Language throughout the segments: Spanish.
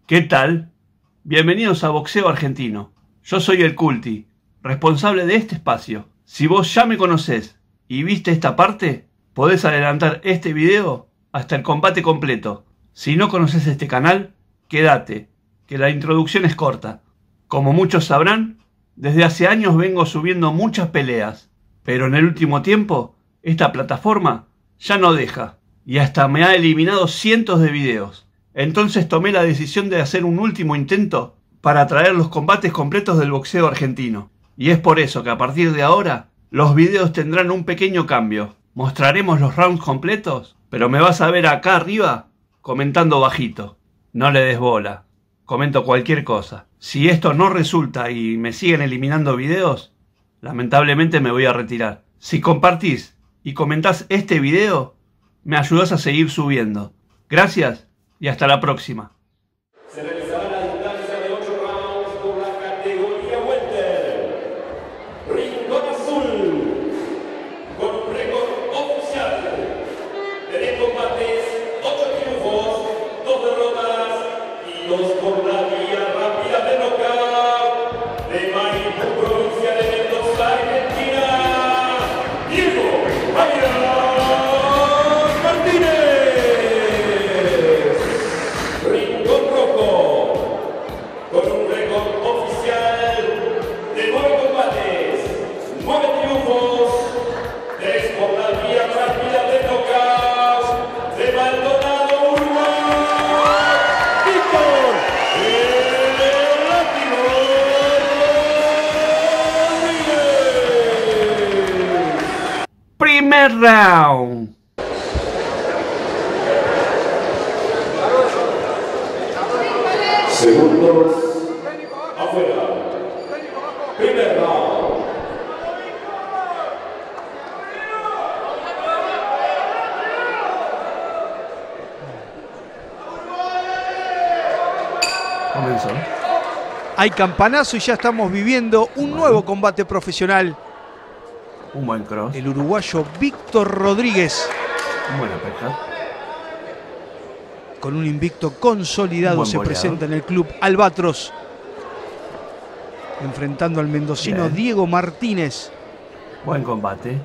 ¿Qué tal? Bienvenidos a Boxeo Argentino. Yo soy el Culti, responsable de este espacio. Si vos ya me conocés y viste esta parte, podés adelantar este video hasta el combate completo. Si no conoces este canal, quédate, que la introducción es corta. Como muchos sabrán, desde hace años vengo subiendo muchas peleas, pero en el último tiempo, esta plataforma ya no deja, y hasta me ha eliminado cientos de videos. Entonces tomé la decisión de hacer un último intento para traer los combates completos del boxeo argentino. Y es por eso que a partir de ahora, los videos tendrán un pequeño cambio. Mostraremos los rounds completos, pero me vas a ver acá arriba comentando bajito. No le des bola, comento cualquier cosa. Si esto no resulta y me siguen eliminando videos, lamentablemente me voy a retirar. Si compartís y comentás este video, me ayudás a seguir subiendo. Gracias. Y hasta la próxima. Se realizará la distancia de 8 rounds por la categoría welter. Rincón azul, con un récord oficial de 10 combates, 8 triunfos, 2 derrotas y 2 por la vía rápida de knockout, de Maipú, provincia de Mendoza, Argentina, Diego Martínez. Primer round. Segundos afuera. Primer round. Comenzó. Hay campanazo y ya estamos viviendo un nuevo combate profesional. Un buen cross. El uruguayo Víctor Rodríguez, Buena pesca. con un invicto consolidado, se Boleador. presenta en el club Albatros, enfrentando al mendocino Bien. Diego Martínez, Buen combate.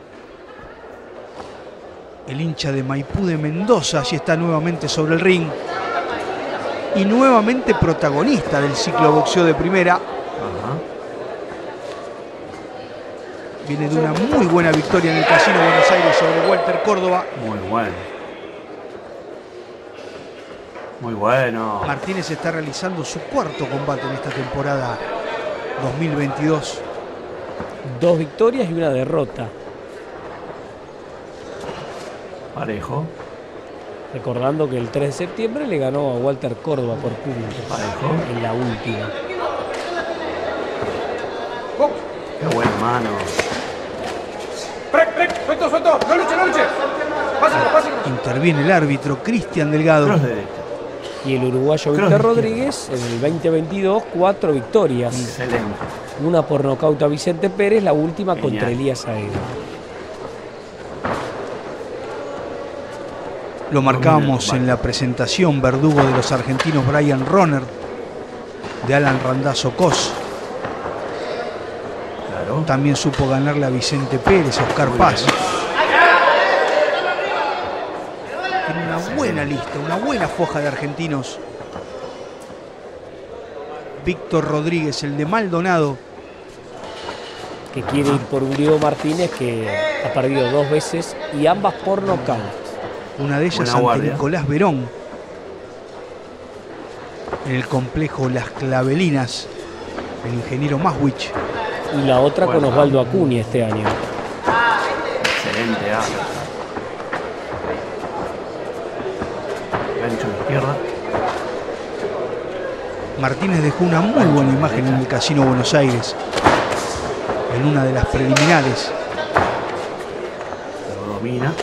el hincha de Maipú de Mendoza. Allí está nuevamente sobre el ring y nuevamente protagonista del ciclo boxeo de primera. Ajá. Viene de una muy buena victoria en el Casino Buenos Aires sobre Walter Córdoba. Muy bueno. Muy bueno. Martínez está realizando su cuarto combate en esta temporada 2022. 2 victorias y una derrota. Parejo. Recordando que el 3 de septiembre le ganó a Walter Córdoba por puntos Parejo. en la última. Qué buena mano. Suelto, no luche. Pásalo. Interviene el árbitro Cristian Delgado. Cross derecha. Y el uruguayo Creo Víctor que Rodríguez en el 2022, 4 victorias. Excelente. Una por nocaut a Vicente Pérez, la última Genial. contra Elías Aedo. Lo marcábamos en la presentación, verdugo de los argentinos Brian Roner, de Alan Randazzo Cos. Claro. También supo ganarle a Vicente Pérez, Oscar Paz. Tiene una buena lista, una buena foja de argentinos. Víctor Rodríguez, el de Maldonado, Que quiere ir por un Diego Martínez que ha perdido 2 veces y ambas por nocaut. una de ellas Buena ante guardia. Nicolás Verón, en el complejo Las Clavelinas, el ingeniero Maswich. Y la otra Bueno. con Osvaldo Acuña este año. Excelente. Gancho de izquierda. Martínez dejó una muy buena imagen en el Casino Buenos Aires, en una de las preliminares. Lo domina.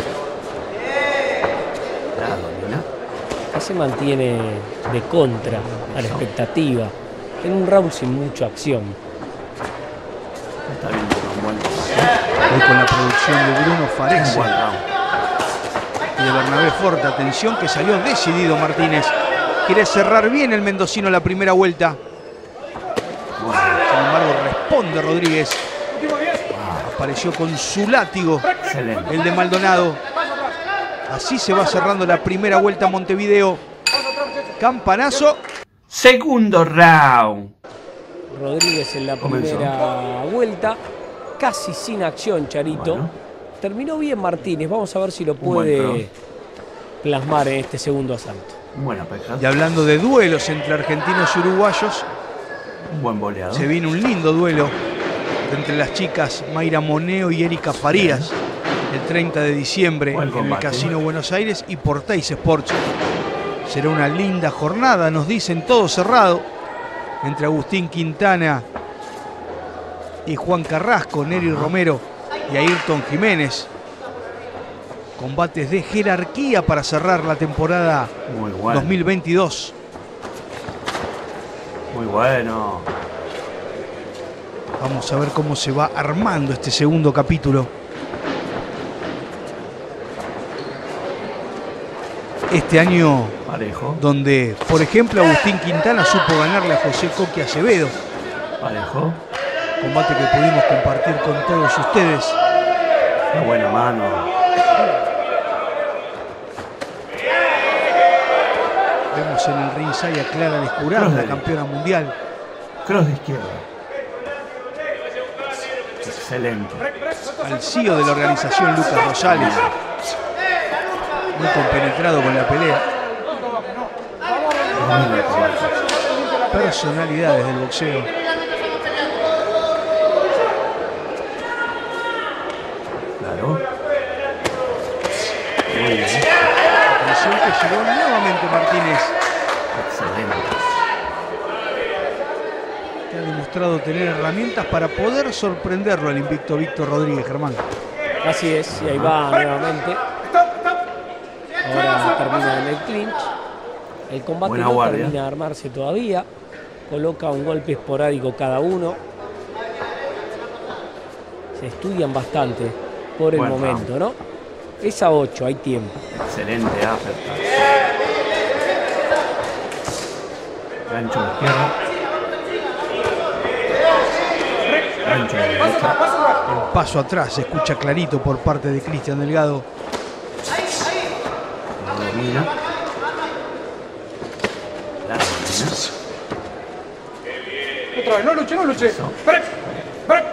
La domina. Que se mantiene de contra a la expectativa en un round sin mucha acción. Está bien con un buen combate. Hoy con la producción de Bruno Un Farese buen round. y de Bernabé Forte. Atención que salió decidido Martínez. Quiere cerrar bien el mendocino la primera vuelta. Bueno, Sin embargo, responde Rodríguez. Apareció con su látigo excelente. el de Maldonado. Así se va cerrando la primera vuelta a Montevideo. Campanazo. Segundo round. Rodríguez en la Comenzó. primera vuelta, casi sin acción, Charito. Bueno. Terminó bien Martínez, vamos a ver si lo buen puede cross. plasmar en este segundo asalto. Buena pesca. Y hablando de duelos entre argentinos y uruguayos, Un buen boleado. se viene un lindo duelo entre las chicas Mayra Moneo y Erika Farías el 30 de diciembre Buen en el combate. Casino Buenos Aires y por Teis Sports. Será una linda jornada, nos dicen, todo cerrado entre Agustín Quintana y Juan Carrasco, Neri Romero y Ayrton Jiménez. Combates de jerarquía para cerrar la temporada Muy bueno. 2022. Muy bueno. Vamos a ver cómo se va armando este segundo capítulo. Este año Parejo. donde, por ejemplo, Agustín Quintana supo ganarle a José Coqui Acevedo. Parejo. Combate que pudimos compartir con todos ustedes. Qué buena mano. Vemos en el ringside a Clara Lescurán, Cross la derecho. campeona mundial. Cross de izquierda. Excelente. Al CEO de la organización, Lucas Rosales. Muy compenetrado con la pelea. Domina el combate. Personalidades del boxeo. Claro. Muy bien. Atención que llegó nuevamente Martínez, Excelente. que ha demostrado tener herramientas para poder sorprenderlo al invicto Víctor Rodríguez, Germán. Así es, y ahí va nuevamente. Ahora termina en el clinch. El combate Buena no guardia. termina de armarse todavía. Coloca un golpe esporádico cada uno. Se estudian bastante por el Buen momento, ¿no? Es a 8, hay tiempo. Excelente uppercut. Gancho de izquierda. Gancho de derecha. El paso atrás se escucha clarito por parte de Cristian Delgado. Lo domina. La domina. Otra vez, no luche, no luche. Eso. Break, break.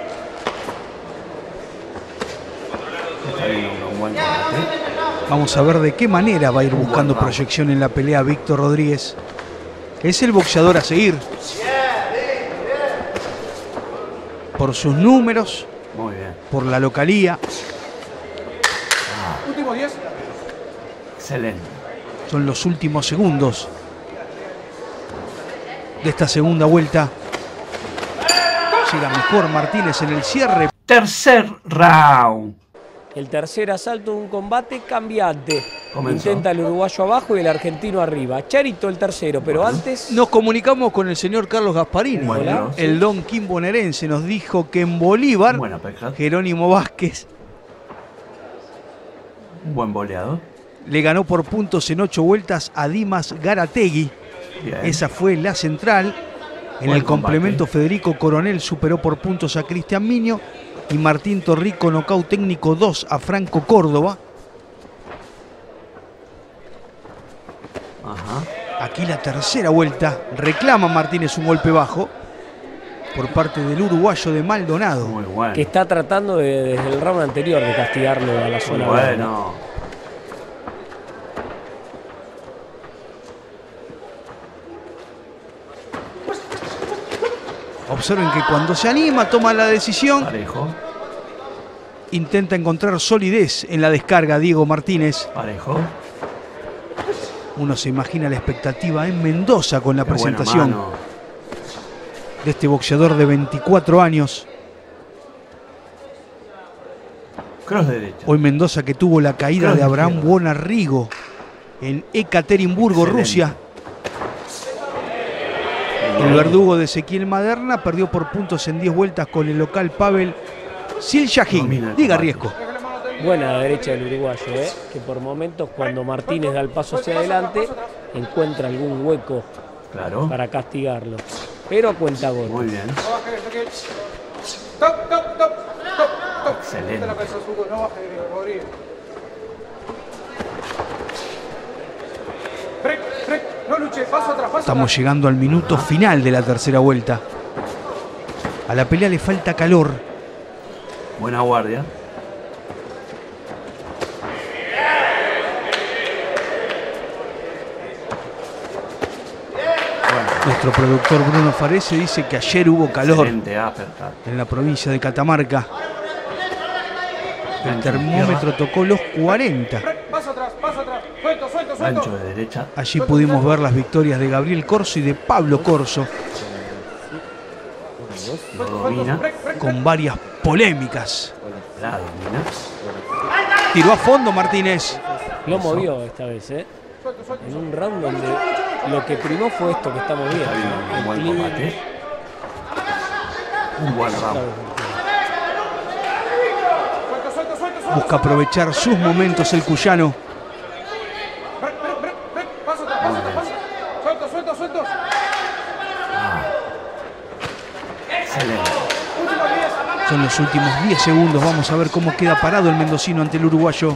Está viendo un buen combate. Vamos a ver de qué manera va a ir buscando proyección en la pelea Víctor Rodríguez. Es el boxeador a seguir. Por sus números, Muy bien. por la localía. Último 10. Excelente. Son los últimos segundos de esta segunda vuelta. Llega mejor Martínez en el cierre. Tercer round. El tercer asalto de un combate cambiante. Comenzó. Intenta el uruguayo abajo y el argentino arriba. Charito el tercero, pero antes... Nos comunicamos con el señor Carlos Gasparini. Bueno. Hola. El don Kim bonaerense nos dijo que en Bolívar, Buena pesca. Jerónimo Vázquez Un buen boleado. le ganó por puntos en 8 vueltas a Dimas Garategui. Bien. Esa fue la central. En Buen el complemento, combate. Federico Coronel superó por puntos a Cristian Miño y Martín Torrico nocaut técnico 2 a Franco Córdoba. Ajá. Aquí la tercera vuelta. Reclama Martínez un golpe bajo por parte del uruguayo de Maldonado. Muy bueno. que está tratando desde el round anterior de castigarlo a la Muy zona verde. bueno. Observen que cuando se anima, toma la decisión, Parejo. intenta encontrar solidez en la descarga Diego Martínez. Parejo. Uno se imagina la expectativa en Mendoza con la Qué buena presentación mano. de este boxeador de 24 años. Cross derecha. Hoy Mendoza que tuvo la caída Cross de Abraham izquierda. Buonarrigo en Ekaterimburgo, Excelente. Rusia. El verdugo de Ezequiel Maderna perdió por puntos en 10 vueltas con el local Pavel Domina Siljajín. el Diga combate. Riesco. Buena la derecha del uruguayo, que por momentos cuando Martínez da el paso hacia adelante, encuentra algún hueco Claro. para castigarlo. Pero a cuenta gol. Muy bien. No baje, toque. Stop, stop, stop, stop, stop. Excelente. Mete la cabeza, Zuko, no baje, Rodríguez. Break, break, no luche, paso atrás, paso Estamos atrás. llegando al minuto final de la tercera vuelta. A la pelea le falta calor. Buena guardia. Nuestro productor Bruno Farese dice que ayer hubo calor Excelente uppercut. en la provincia de Catamarca. El Gancho de termómetro izquierda, tocó los 40. Break, paso atrás, suelto, suelto, suelto. gancho de derecha. Allí pudimos ver las victorias de Gabriel Corso y de Pablo Corso, Lo domina. Break, break, con varias polémicas. La domina. Tiró a fondo Martínez. Lo movió esta vez, ¿eh? suelto, suelto. En un round donde lo que primó fue esto que estamos viendo. Está viendo un buen El clean. combate. Un buen round. Suelto, suelto, suelto, suelto. Busca aprovechar sus momentos el cuyano. Break, break, break, break, paso atrás, paso atrás, paso atrás. Suelto, suelto, suelto. Excelente. Último 10. Son los últimos 10 segundos. Vamos a ver cómo queda parado el mendocino ante el uruguayo.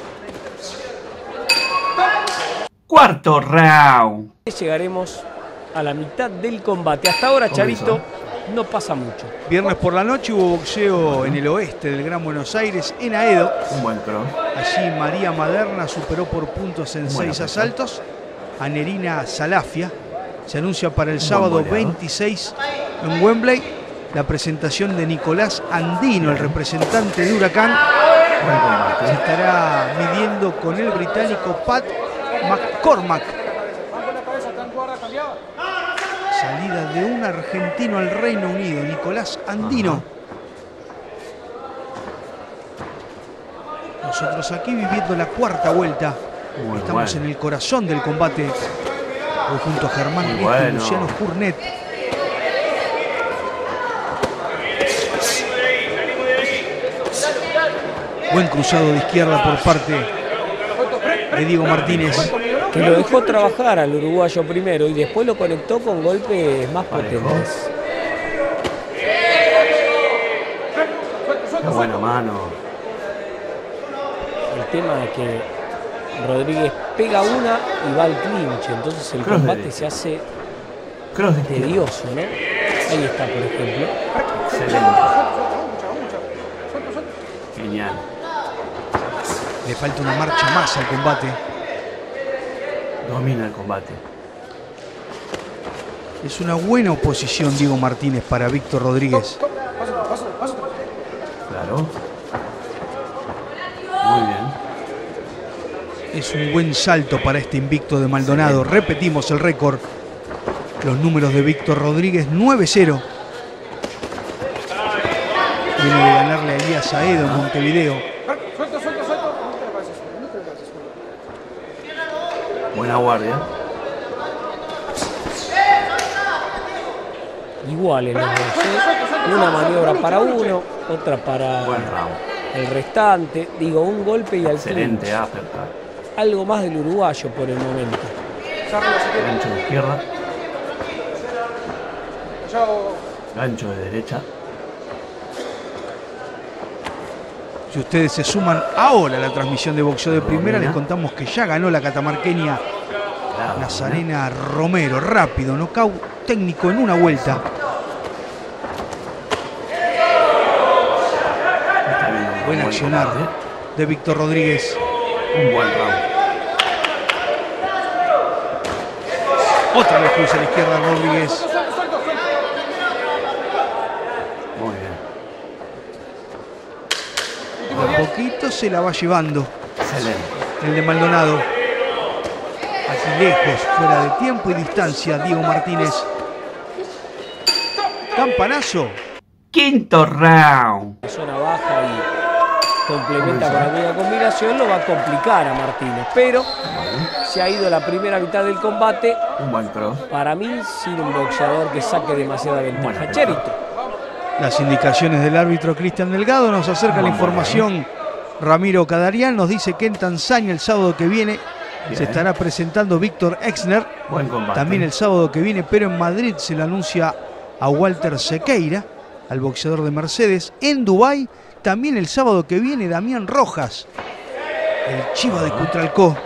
Cuarto round. Llegaremos a la mitad del combate. Hasta ahora, Comenzó. Chavito, no pasa mucho. Viernes por la noche hubo boxeo en el oeste del Gran Buenos Aires, en Aedo. Un buen cross. Allí María Maderna superó por puntos en Buena 6 pelea. asaltos a Nerina Salafia. Se anuncia para el buen sábado goleador. 26 en Wembley la presentación de Nicolás Andino, el representante de Huracán. Buen combate. Se estará midiendo con el británico Pat McCormack. Mango la cabeza, está en guarda cambiada. Salida de un argentino al Reino Unido, Nicolás Andino. Nosotros aquí viviendo la cuarta vuelta. Muy Estamos bueno. en el corazón del combate. Hoy junto a Germán Muy Risto y bueno. Luciano Fournet. Buen cruzado de izquierda por parte de Diego Martínez. Que lo dejó trabajar al uruguayo primero y después lo conectó con golpes más potentes. Qué buena mano. El tema es que Rodríguez pega una y va al clinch, entonces el Cross combate derecha. se hace Cross de izquierda. tedioso, ¿no? Ahí está, por ejemplo. Excelente. Genial. Le falta una marcha más al combate. Domina el combate. Es una buena oposición Diego Martínez para Víctor Rodríguez. Claro. Muy bien. Es un buen salto para este invicto de Maldonado. Repetimos el récord. Los números de Víctor Rodríguez, 9-0. Viene de ganarle a Elías Aedo en Montevideo. Suelto, suelto, suelto. Buena guardia. Igual en los dos, ¿eh? Una maniobra para uno, otra para Buen round. el restante. Digo, un golpe y al clinch. Excelente uppercut. Algo más del uruguayo por el momento. Gancho de izquierda. Chao. Gancho de derecha. Si ustedes se suman ahora a la transmisión de boxeo de primera, les contamos que ya ganó la catamarqueña Claro. Nazarena Romero. Rápido, nocaut técnico en una vuelta. Está viendo un Buen accionar combate. de Víctor Rodríguez. Un buen round. Otra vez cruza a la izquierda Rodríguez. Muy bien. De a poquito se la va llevando Excelente. el de Maldonado. Aquí lejos, fuera de tiempo y distancia, Diego Martínez. Campanazo. Quinto round. Zona baja y complementa con alguna combinación, lo va a complicar a Martínez. Pero se ha ido la primera mitad del combate. Un buen cross. Para mí, sin un boxeador que saque demasiada ventaja. Buena Cherito. Las indicaciones del árbitro Cristian Delgado. Nos acerca la información Ramiro Cadarian. Nos dice que en Tanzania el sábado que viene Se estará presentando Víctor Exner Buen combate. también el sábado que viene, pero en Madrid se le anuncia a Walter Sequeira, al boxeador de Mercedes. En Dubái, también el sábado que viene, Damián Rojas, el Chiva de Cutralcó.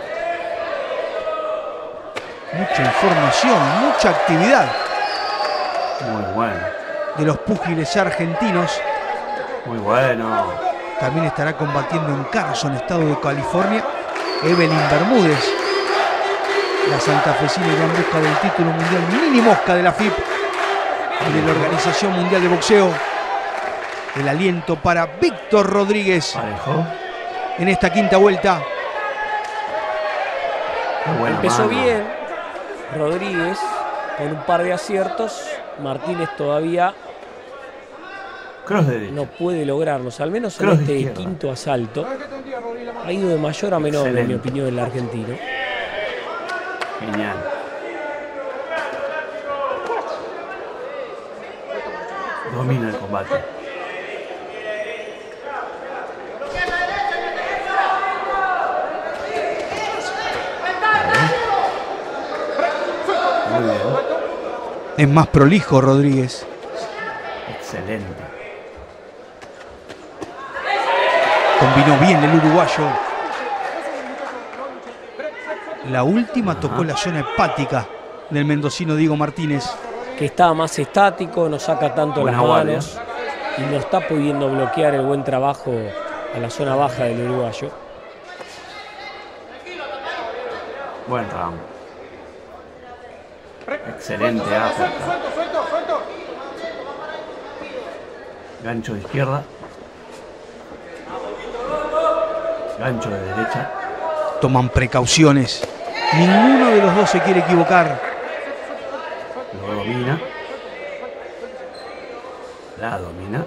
Mucha información, mucha actividad Muy bueno. de los púgiles argentinos. Muy bueno. También estará combatiendo en Carson, estado de California, Evelyn Bermúdez, la santafesina irá en busca del título mundial mini mosca de la FIP y de la Organización Mundial de Boxeo. El aliento para Víctor Rodríguez Parejo. en esta quinta vuelta. Qué buena Empezó mano. bien Rodríguez con un par de aciertos. Martínez todavía Cross de derecha. no puede lograrlos, al menos en Cross de este izquierda. quinto asalto. Ha ido de mayor a menor, en mi Excelente. opinión, el argentino. Genial. Domina el combate. Muy bien. Es más prolijo Rodríguez. Excelente. Combinó bien el uruguayo. La última tocó la zona hepática del mendocino Diego Martínez. Que está más estático, no saca tanto Buena las guardia. manos y no está pudiendo bloquear el buen trabajo a la zona baja del uruguayo. Buen round. Excelente uppercut. Suelto. Gancho de izquierda. Gancho de derecha. Toman precauciones. Ninguno de los dos se quiere equivocar. Lo domina. La domina.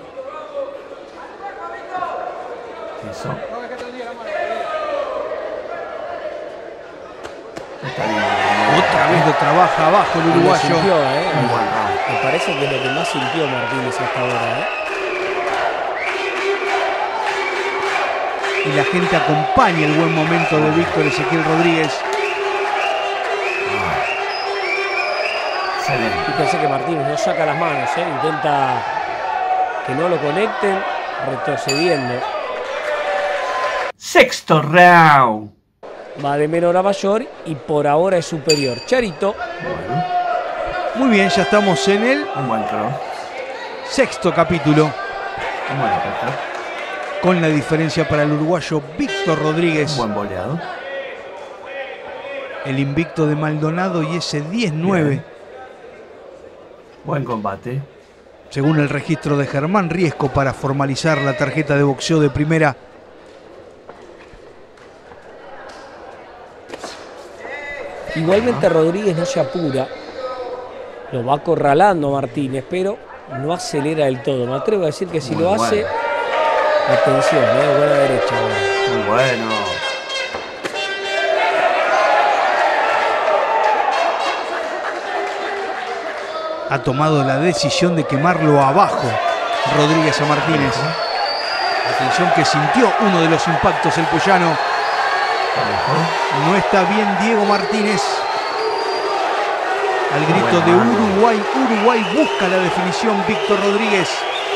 Eso. Está bien. Otra vez lo trabaja abajo el Y lo uruguayo. sintió, Muy buen round. Me parece que es lo que más sintió Martínez hasta ahora. Y la gente acompaña el buen momento de Víctor Ezequiel Rodríguez. Excelente. Fíjense que Martínez no saca las manos, intenta que no lo conecten, retrocediendo. Sexto round. Va de menor a mayor y por ahora es superior. Charito, Bueno, Muy bien, ya estamos en el un buen cross. sexto capítulo, Un buen uppercut. con la diferencia para el uruguayo Víctor Rodríguez, Un buen boleado. el invicto de Maldonado y ese 10-9, Bien. Buen combate. según el registro de Germán Riesco, para formalizar la tarjeta de boxeo de primera. igualmente Rodríguez no se apura, lo va acorralando Martínez, pero no acelera del todo. Me atrevo a decir que si Muy lo bueno. hace, atención, buena derecha. Muy bueno. Ha tomado la decisión de quemarlo abajo Rodríguez a Martínez. Atención que sintió uno de los impactos el cuyano. Parejo. No está bien Diego Martínez. Al grito de Buena mano. Uruguay, Uruguay busca la definición Víctor Rodríguez.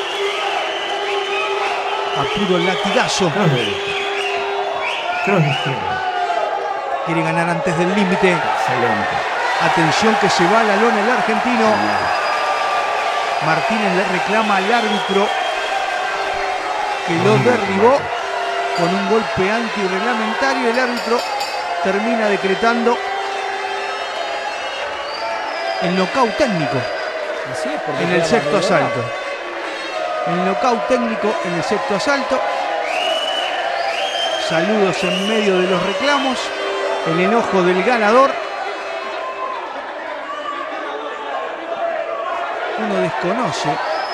A puro latigazo. Cross de derecha. Cross de izquierda. Quiere ganar antes del límite. Excelente. Atención que se va a la lona el argentino. Genial. Martínez le reclama al árbitro que lo Muy bien, derribó combate. con un golpe antirreglamentario. El árbitro termina decretando el nocaut técnico Así es, porque en el queda sexto la regla. asalto. El nocaut técnico en el sexto asalto. Saludos en medio de los reclamos. El enojo del ganador. Uno desconoce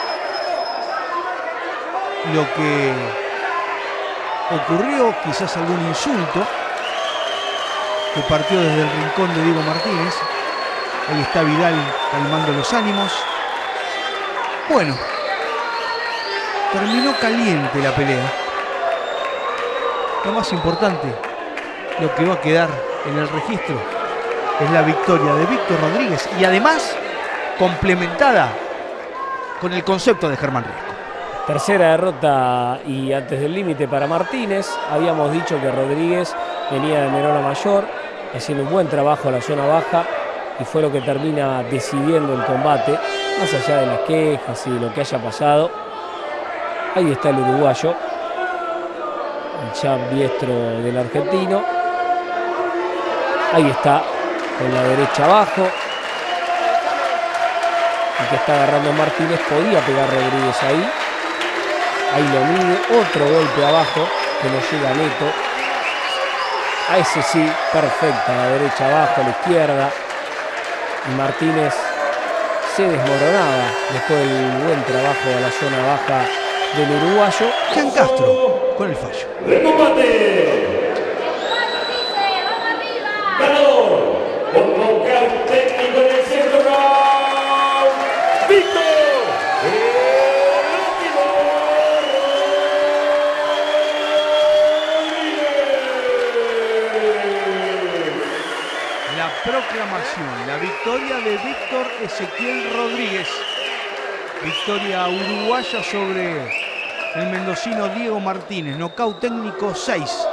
lo que ocurrió, quizás algún insulto que partió desde el rincón de Diego Martínez. Ahí está Vidal calmando los ánimos. Bueno, terminó caliente la pelea. Lo más importante, lo que va a quedar en el registro es la victoria de Víctor Rodríguez y además complementada con el concepto de Germán Riesco. Tercera derrota y antes del límite para Martínez. Habíamos dicho que Rodríguez venía de menor a mayor, haciendo un buen trabajo a la zona baja y fue lo que termina decidiendo el combate, más allá de las quejas y de lo que haya pasado. Ahí está el uruguayo, el jab diestro del argentino. Ahí está, con la derecha abajo. El que está agarrando Martínez, podía pegar Rodríguez ahí. Ahí lo mide, otro golpe abajo que no llega neto. A ese sí, perfecta, la derecha abajo, a la izquierda. Y Martínez se desmoronaba después del buen trabajo a la zona baja del uruguayo. Jean Castro con el fallo. ¡El combate! ¡Ganador! Por nocaut técnico en el centro round, ¡Víctor! La proclamación, la victoria de Víctor Ezequiel Rodríguez. Victoria uruguaya sobre el mendocino Diego Martínez. Nocaut técnico 6.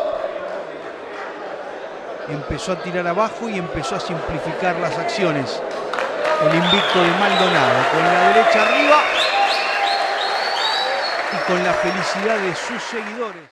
Empezó a tirar abajo y empezó a simplificar las acciones. El invicto de Maldonado con la derecha arriba y con la felicidad de sus seguidores.